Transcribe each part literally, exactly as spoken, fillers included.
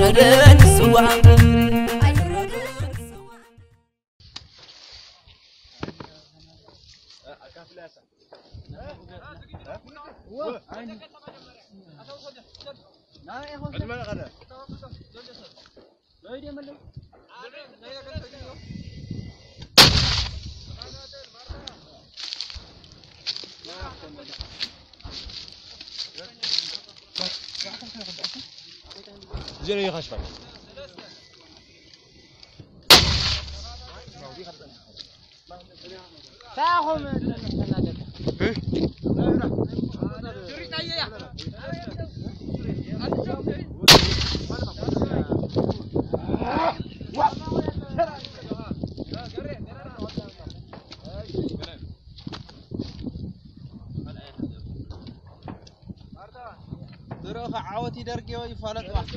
أيردن سوا جري خشبك فاهم دروخ عوتي درجي ويفالت واحد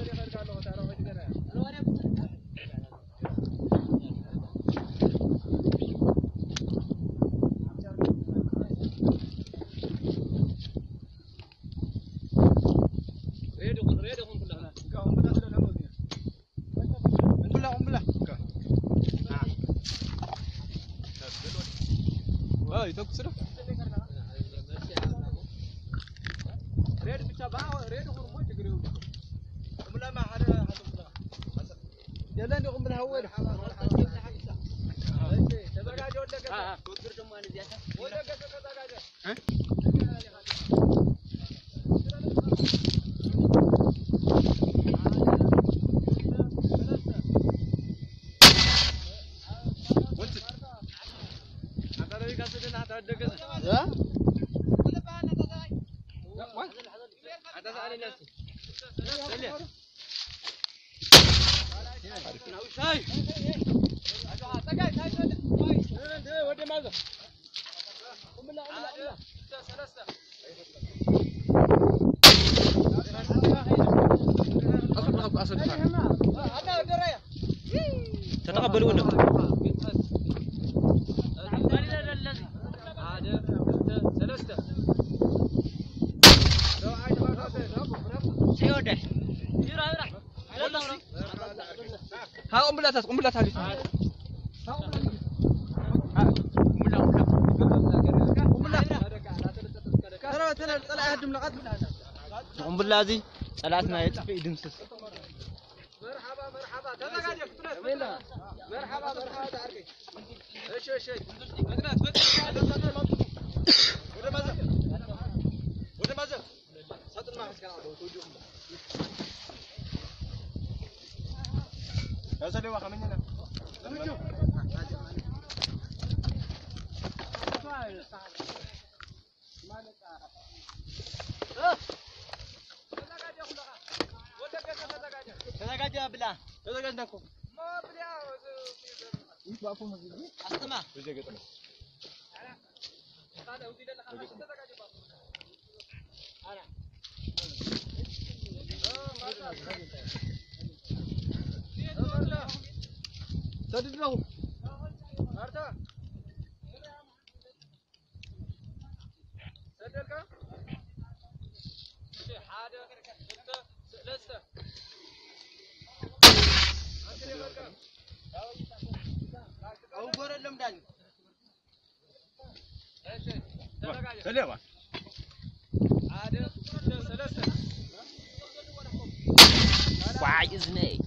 هاي تكسره ريد بتشابه ريد هرمون تجريو ولا ما حدا حدا يلا نقوم بالهول تبرع جود لك اه كثر دم انا زياده ولا كذا كذا ها وانت هذا اللي قاعد تدنا هذا دقه ها هذا سألني نفسي سلي شاي تقعد هاي ودي ودي ماذا قم بالله قم بالله ثلاثة أصبر أصبر هذا دريا تتقبلونه هذا ثلاثة سيودة يرا يرا ها قم بالله قم بالله تعالي ها قم بالله قم بالله ترى ترى طلع هدم لقط قم بالله زي ثلاثنا يطفي يدمسس مرحبا مرحبا تزغاج فلوس مرحبا مرحبا تعرفي ايش ايش بدنا وده ماذا وده ماذا صدر ما حس كان عدو توجههم يا سيدي واخا مننا توجه تزغاج يا بلا تزغاج نكو ما بلا ايش باكو مزيد اسمع وجه قطنا هذا ودي لنا خلاص تزغاج انا سدد له هارتا سدلك شي حاجه انت ثلاثه او غور لمداني ايش سلام عاد ثلاثه وعي إذنك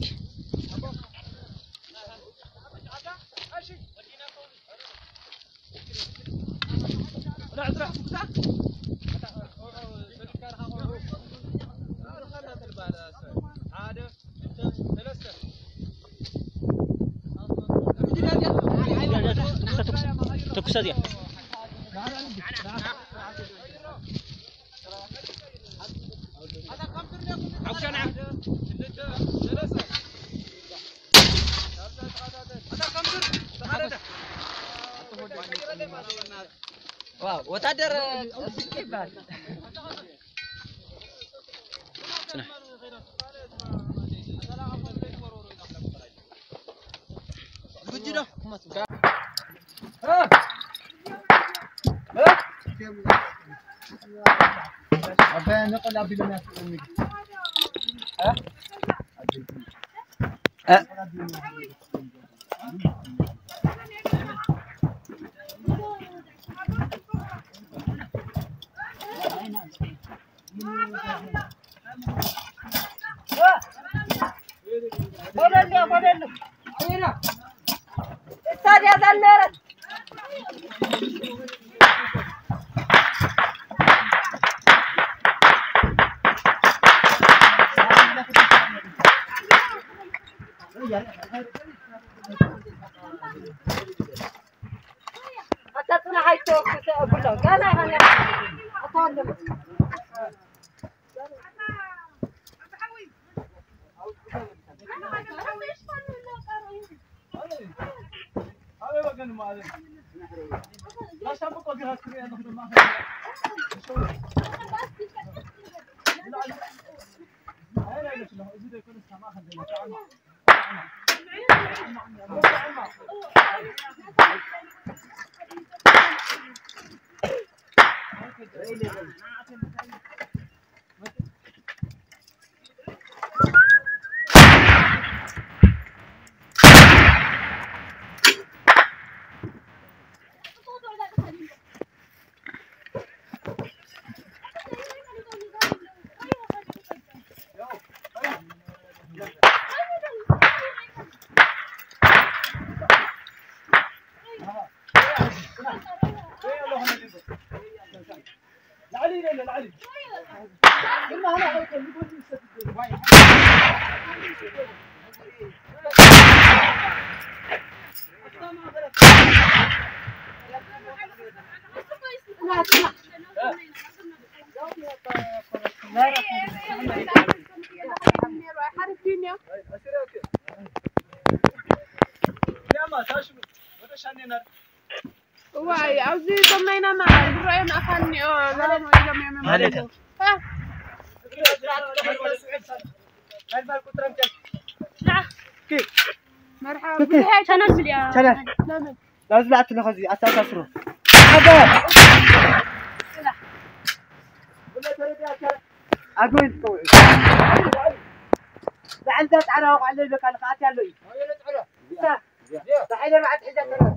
تكسر يا عشان واو وتقدر كيف قجنا ها ها apa yang nak kau dah bila nak ها واي عاوزين ضمينا مع الرأينا أخلني أه لا ما يجمع هلك ها مرحبا بهاي تنزل يا تنزل لازم لا تنخذي أتاسرو حبا أقول تقول لعندك أنا وعلى لك أنا قاعد يالله لا لا حين ما عاد حدا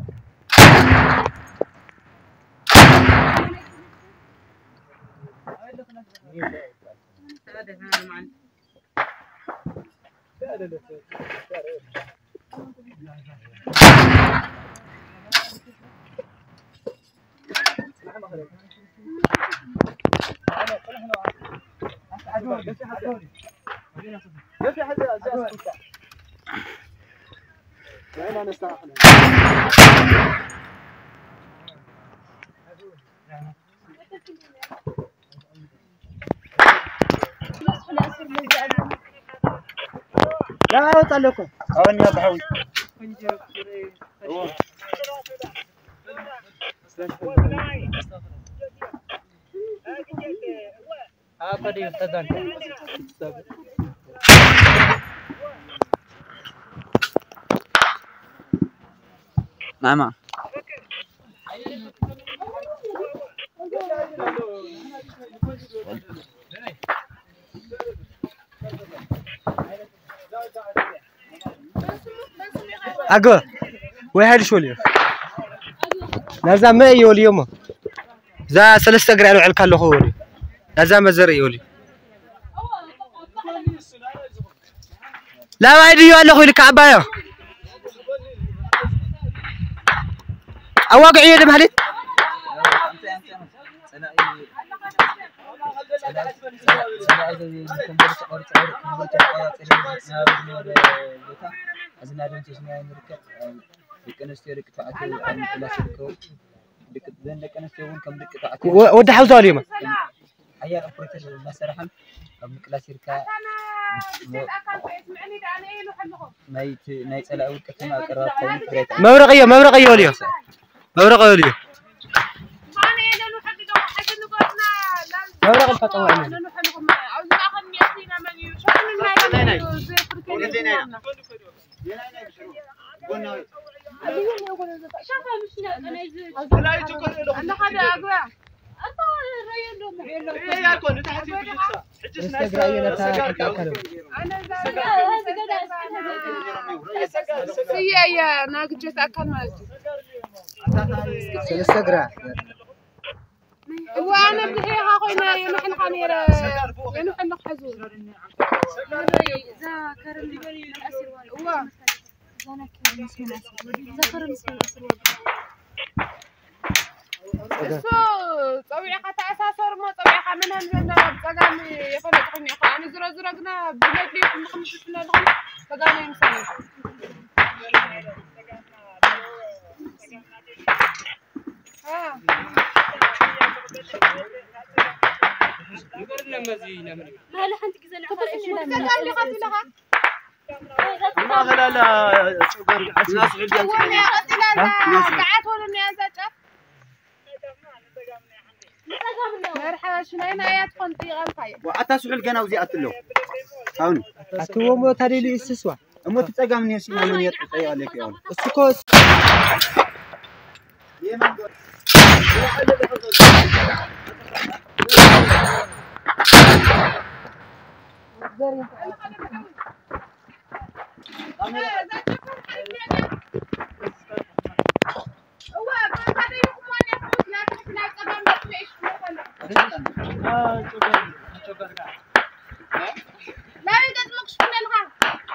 لا أوصل لكم أوني أبحوي apa dia tedan mama أقول وين شو اليوم لازم ما يولي يوم ذا ثلاثة قرعة على الكل خوري لازم مزر يولي لا ما يدي يولي خوي الكعباية أواقع يدي مهلي ودي حوزة اليوم أيام أبريتر مسرحهم مكلاسيركا نايت نايت على أول كتما قرار قوم بريتا مورقية مورقية اليوم مورقية اليوم مورق الفتوى علينا سيا يا ناقجت أكل مالتي ثلاثة جرام وأنا بهي هاخوينا ينحل خانيرة ينحل حزون ذاكر الأسر والله ذاكر مسمى الأسر ذاكر مسمى الأسر سو طبيعي حتى أساس ورما طبيعي حملها الجنة بتقامي يفلتقني أنا زرا زرا قنا بلادي خمس سنين لهم بقامي مسامي ها نقرنا مزينة من لا لا أنت كذا العفار إيش لا تقامي قاتل لها ما غلا لا صغر ناس عندي ولا قاتل لا قعدت ولا نيازات مرحبا شنو آيات قنطي غلطي وأتاسو الجنا وزيات له هون أتوه مو تري لي استسوا أمو تتجمع من يسمع من يطيع عليك يا ولد السكوس لا يقدمك شكون لها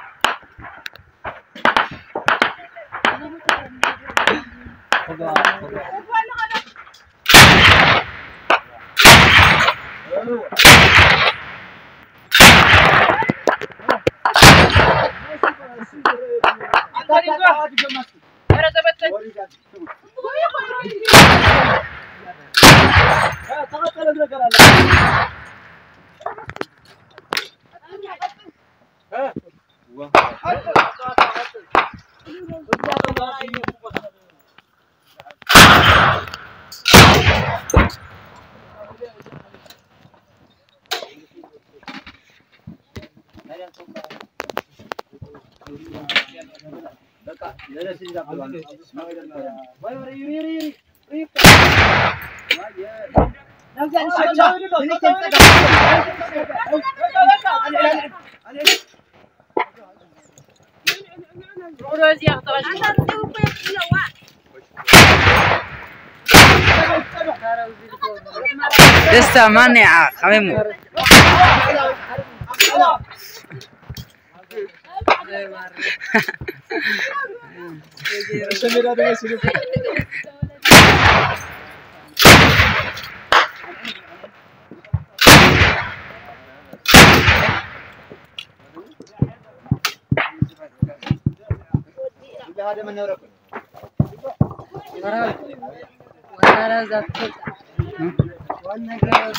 لسه مانع خميمو هذا من نورك ولا زاد وانا قاعد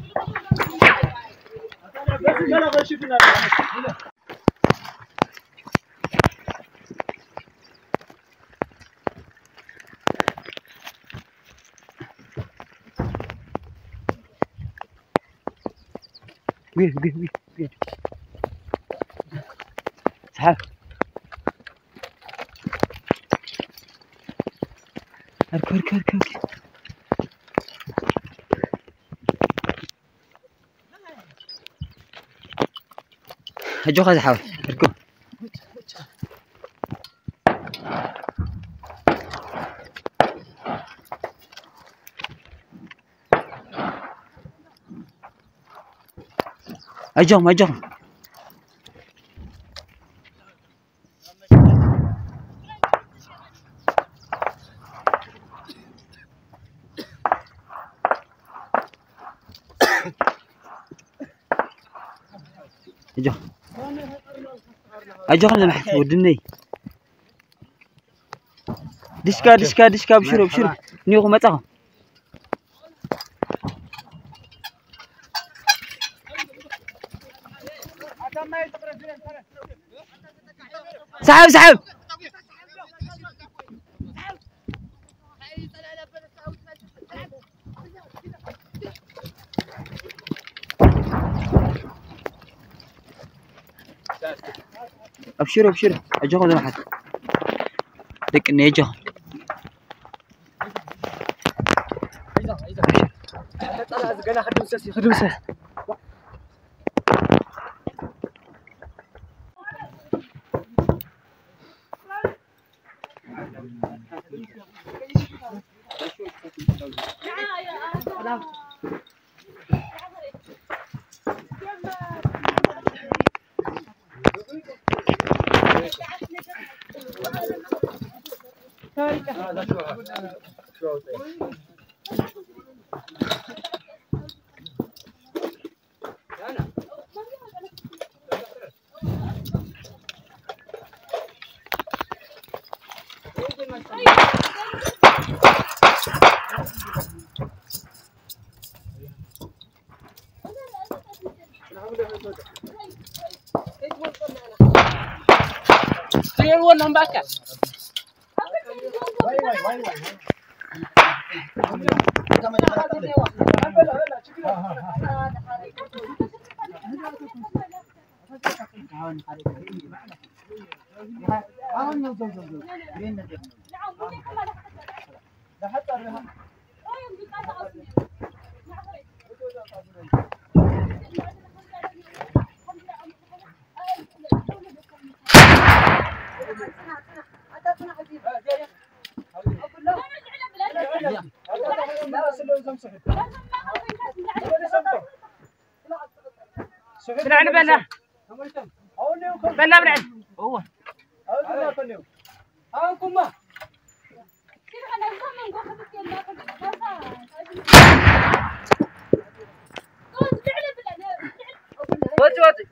وين وين وين وين تعال اركب اركب اركب هجو خذ حاول اركب اجهم اجهم اجو اجو خلنا محت ودني دشكا دشكا دشكا بشرو بشرو نيغو متاهم سحب سحب ابشروا ابشروا اجوهم زي ما حد دك اني اجوهم خدوا مساس Sirwan ang baka. Wai wai wai wai. بلعنا بلا بلا بلعنا هو وطي وطي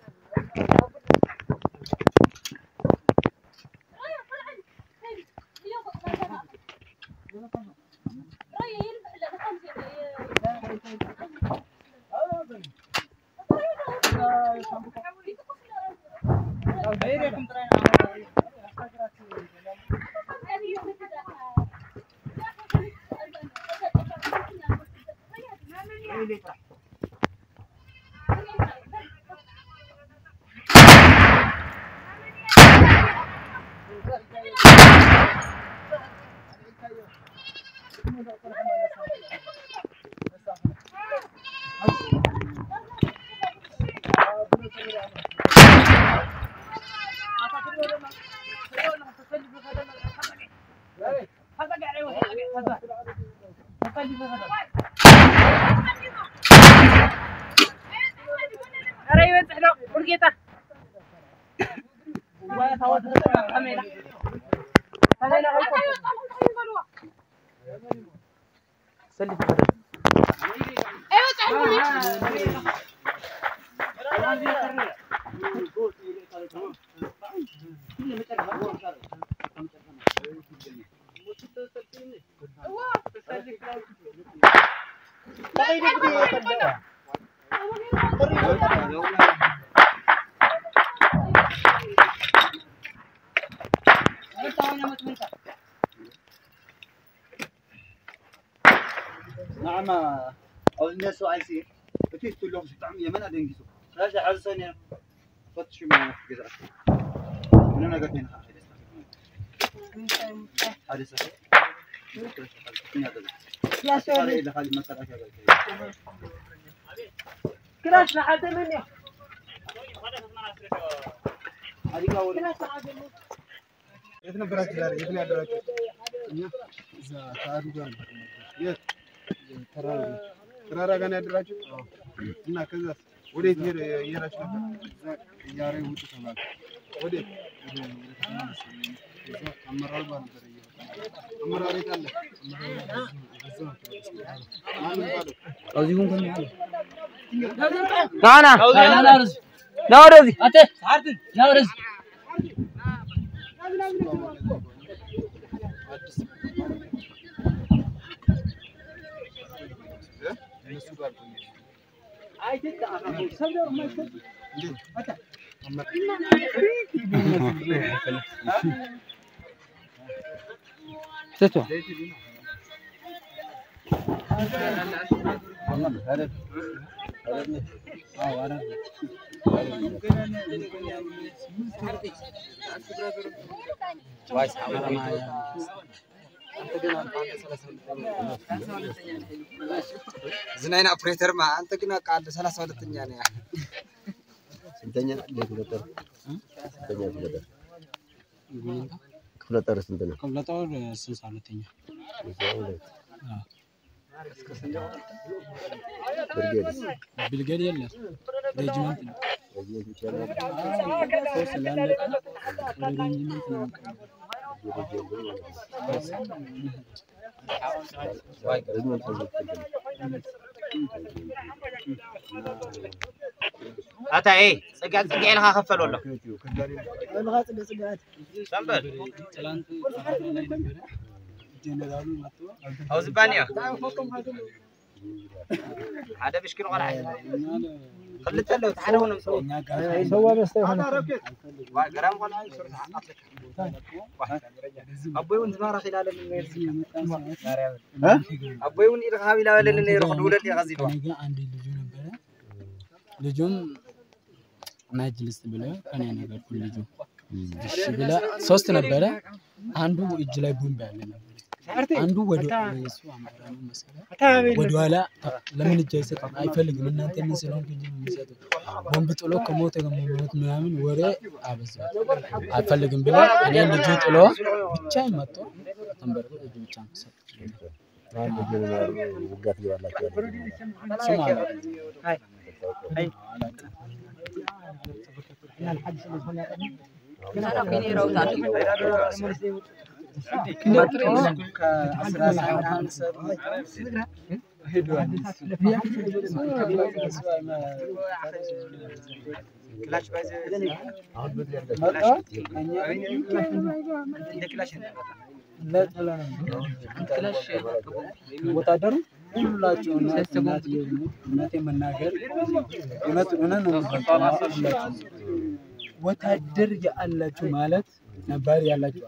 نعم أو الناس عايزين بتيجي تقول لهم طعم يمن هذا ينجزوا راجع على ثانية فتشوا معنا في كذا من أنا قلت هنا هذا صحيح يا سوري إذا خالد مسألة كذا كلاش لحد مني هذه كاول يتنا براك داري يتنا براك إذا تعرف جان يت ترى ترى كان يدرج إنك كذا وديت ير يراش نبى ياري هو تسمع وديت أمر البان ترى أمر عليك الله أزيهم كم يعني معنا لا لا رز لا رز أنت عارفين لا رز ستة زناين أوبريتر ما أنت كنا قاعد سلاس ولا تنيانة يعني سنتين ليه كده ترى سنتين كده ክፍለ ጦር ስንት ነው? ክፍለ ጦር ስልሳ ሁለተኛ ብርጌድ የለም ሬጅመንት ነው። أتا إيه سجاد سجاد لها خفل ولا؟ سامبل. أو زبانية. هذا بيشكل ولا حاجة. خلت له تعالوا نسوي. سوى بس جرام ولا أبوي ونزمار خلال ها؟ أبوي ونير خاوي لا ولا نير خدولة اللي غزيدوا. ልጁም ማጅልስ ብለ ከኔ ነገር ሁሉ ልጁ እሺ ብላ ሶስት ነበረ አንዱ እጅ ላይ ቦምብ ያለ ነበር አንዱ ወደ እሱ አማራ ነው መሰለኝ ወደ ኋላ ለምን እጅ አይሰጥም አይፈልግም እናንተ ምን ስለሆነ እንጂ የሚሰጡ ቦምብ ጥሎ ከሞተ ከሞት ምናምን ወሬ አበዛ አይፈልግም ብላ እኔ ልጁ ጥሎ ብቻ ይመጣ ተንበርኩ እጅ ብቻ ሰጥ አንድ ጀነራል ውጋት ይባላችሁ ስማ አይ አይ انا الحد اللي هنا انا فيني روضات كلاش بايز لا لا كلاش ወታደሩ ሁላችሁ እናት እናቴ መናገር እውነት እውነት ነው ወታደር ያላችሁ ማለት ነበር ያላችሁ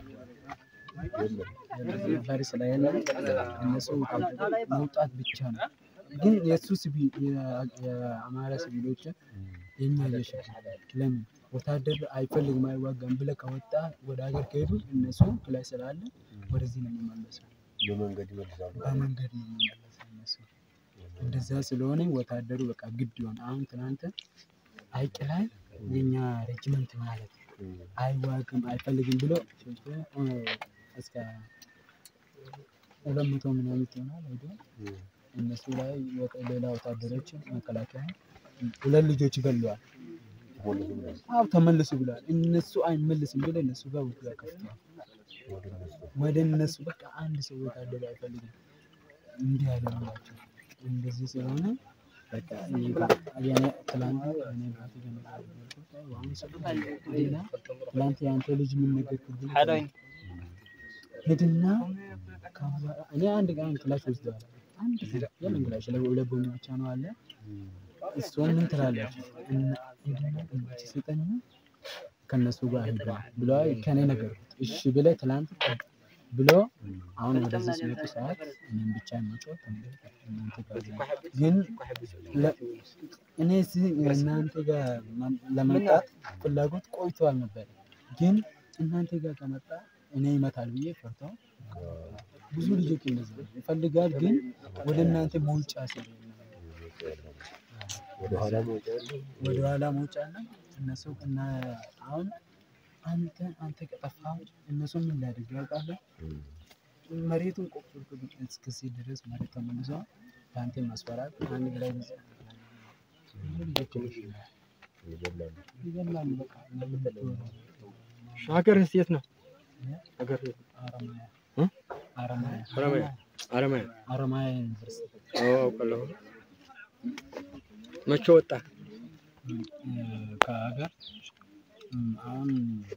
ነበር ስለያለ እነሱ መውጣት ብቻ ነው ግን የሱስ የአማራ ሲቪሎች የኛ የሸሽ ለምን ወታደር አይፈልግም አይዋጋም ብለ ከወጣ ወደ ሀገር ከሄዱ እነሱ ላይ ስላለ ወደዚህ ነው የሚመለሰው በመንገድ ይመልሳሉ በመንገድ ነው የሚመለሰው እነሱ እንደዛ ስለሆነ ወታደሩ በቃ ግድ ይሆን አሁን ትናንት አይቅ ላይ የኛ ሬጅመንት ማለት አይዋጋም አይፈልግም ብሎ እስከ ሁለት መቶ ምናምን ይሆናል አይደል እነሱ ላይ ሌላ ወታደሮች መከላከያ ሁለት ልጆች ገለዋል አው ተመለሱ ብሏል እነሱ አይመለስም ብለ እነሱ ጋር ውጊያ ከፍተዋል ወደ እነሱ በቃ አንድ ሰው ወታደር አይፈልግም እንዴ ያለላቸው እንደዚህ ስለሆነ በቃ ያኔ ትላንት እኔ ባቲ ገመታው ዋን ሰጥቷል ዲና ትላንት ያንተ ልጅ ምን ነገር ክብር حداين ሄድና እኔ አንድ ጋር ክላስ ወስደዋል አንድ የምን ክላስ ለቦም ብቻ ነው አለ እሱ ምን ትላለች እና ሄድና እንጂ ሰጠኝ ከነሱ ጋር ሄዷል ብሎ ከኔ ነገር እሺ ብለ ትላንት ብሎ አሁን ወደዚህ ሲመጡ ሰዓት እኔም ብቻ ነው እናንተ ጋር ግን እኔ እናንተ ጋር ለመምጣት ፍላጎት ቆይቷል ነበር ግን እናንተ ጋር ከመጣ እኔ ይመታል ብዬ ፈርተው ብዙ ልጆች እንደዚህ ይፈልጋል ግን ወደ እናንተ መውጫ ስለሆነ ወደ ኋላ መውጫ ወደ ኋላ መውጫ እና እነሱ እና አሁን አንተ አንተ ከጠፋው እነሱ ምን ላድርግ ያውቃል መሬቱን ቆፍርኩ እስከዚህ ድረስ መሬት ተመልሶ ታንተ ማስፈራት አንድ ላይ ይገላል በቃ ሻገር የት ነው ሀገር አረማያ እ አረማያ አረማያ አረማያ አረማያ ዩኒቨርሲቲ አዎ ቀለው መቼ ወጣ ከሀገር አሁን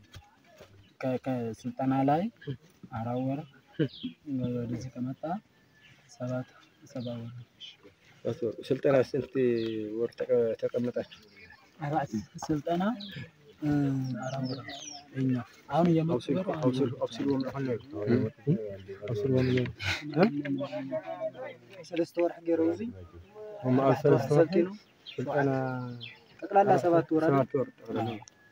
ከስልጠና ላይ አራት ወር ወደዚህ ከመጣ ሰባት ሰባት ወር ስልጠና ስንት ወር ተቀመጣችሁ አራት ስልጠና አራት ወር እኛ አሁን የመጥበሩ አውስል አውስል ወም አሁን አውስል ወም ሰለስተ ወር ሐገረው እዚህ ወማ ሰለስተ ወር ስልጠና ጠቅላላ ሰባት ወር ሰባት ወር ጠቅላላ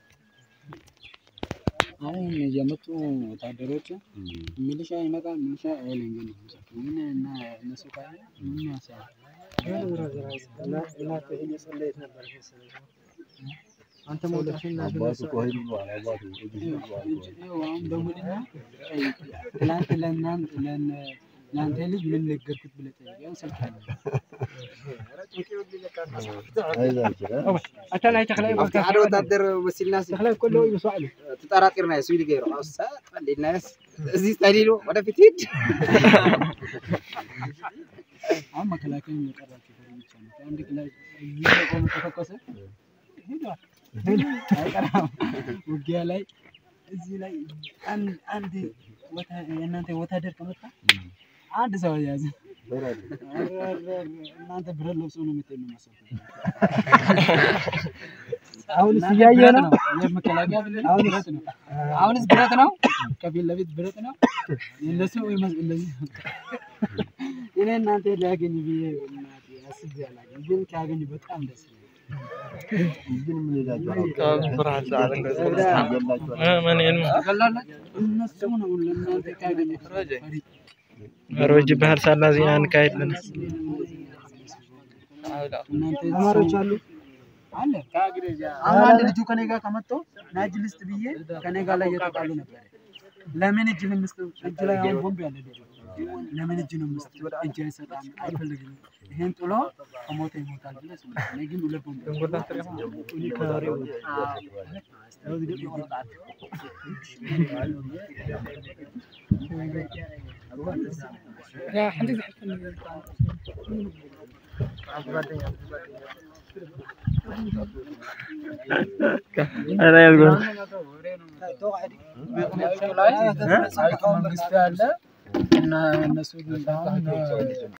አሁን የመጡ ወታደሮች ሚሊሻ ይመጣል ሚሊሻ አይለኝም ግን እና እነሱ ካለ ምን ያሳያል እና እና እየጸለየት ነበር አንተ መውለድሽን አባቱ ቆይ ብሏል። አባቱ እዚህ ብሏል። ይኸው አሁን ደውልና ትናንት ለእናንተ ለአንተ ልጅ ምን ነገርኩት ብለህ ጠይቅ። ያው ስልክ አለ أتلا يتخلى يبغى عدو تقدر وسيل الناس تخلى كله يسوع له تطارقير ناس ويلي غيره أوسا خلي الناس زي تديلو ولا فتيت አሁን መከላከያ የሚቀራቸው ብቻ ነው። አንድ ክላስ ይቆም ተፈቀሰ ሄዷል አይቀርም ውጊያ ላይ እዚህ ላይ አንድ አንድ ወታ እናንተ ወታደር ከመጣ አንድ ሰው ያዘ እናንተ ብረት ለብሶ ነው የምትሄዱ መሰለኝ። አሁን ሲያየ ነው የመከላከያ አሁን ብረት ነው አሁንስ ብረት ነው ከፊት ለፊት ብረት ነው እነሱ ወይ እንደዚህ እኔ እናንተ ሊያገኝ ብዬ እናቴ አስቤ አላገኝ ግን ካገኝ በጣም ደስ ይላል። ግን ምን ይላል? ብርሃን ሰዓት እንደዚህ ምን ምን እነሱ ነው ለእናንተ ካገኝ ፈሪ ሮጅ ባህል ሳላ ዜና እንካይልን ተማሪዎች አሉ አለ አሁን አንድ ልጅ ከኔ ጋር ከመጣ ናጅልስት ብዬ ከኔ ጋር ላይ እየተጣሉ ነበር። ለምን እጅ ለምስጥ እጅ ላይ አሁን ቦምብ ያለ ልጅ ለምን እጅ ነው ምስጥ እጅ አይሰጣም አይፈልግም ይሄን ጥሎ ከሞተ ይሞታል ብለህ ነው። እኔ ግን ሁለት ቦምብ እኔ ከሬው يا حد يحكي انا يقول መንግስት ያለ እና እነሱ ግን